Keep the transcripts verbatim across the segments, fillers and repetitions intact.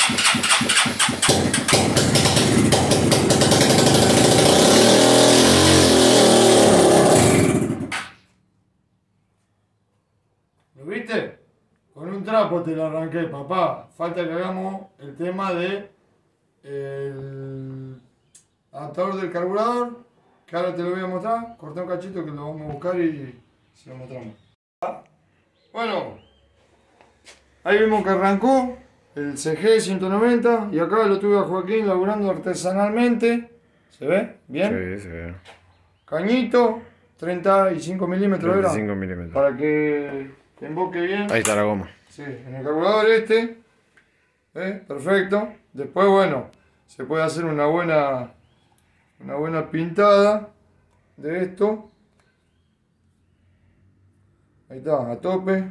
¿Lo viste? Con un trapo te lo arranqué, papá. Falta que hagamos el tema de el adaptador del carburador, que ahora te lo voy a mostrar. Corté un cachito que lo vamos a buscar y se lo mostramos. Bueno, ahí vemos que arrancó el C G ciento noventa y acá lo tuve a Joaquín laburando artesanalmente. ¿Se ve? ¿Bien? Sí, se ve. Cañito, treinta y cinco milímetros, treinta y cinco milímetros. Para que te emboque bien. Ahí está la goma. Sí, en el carburador este. ¿Eh? Perfecto. Después, bueno, se puede hacer una buena, una buena pintada de esto. Ahí está, a tope.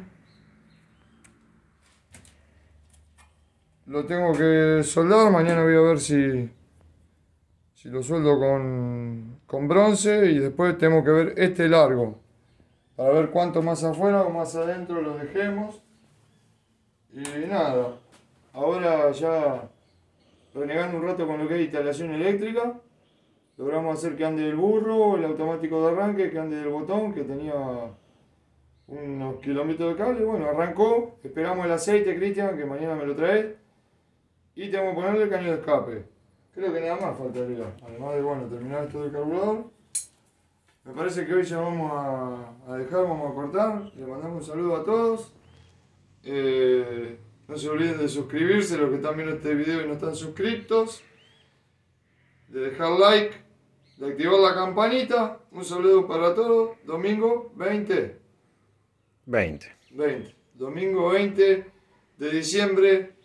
Lo tengo que soldar. Mañana voy a ver si, si lo sueldo con, con bronce. Y después tengo que ver este largo. Para ver cuánto más afuera o más adentro lo dejemos. Y nada. Ahora ya renegando un rato con lo que es instalación eléctrica. Logramos hacer que ande el burro, el automático de arranque, que ande el botón, que tenía unos kilómetros de cable. Bueno, arrancó. Esperamos el aceite, Cristian, que mañana me lo trae. Y tengo que ponerle el caño de escape. Creo que nada más faltaría. Además de, bueno, terminar esto del carburador. Me parece que hoy ya vamos a, a dejar, vamos a cortar. Le mandamos un saludo a todos. Eh, no se olviden de suscribirse, los que están viendo este video y no están suscritos. De dejar like, de activar la campanita. Un saludo para todos. Domingo veinte. veinte. veinte. Domingo veinte de diciembre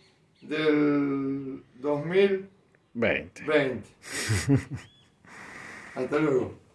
del dos mil veinte. veinte. Hasta luego.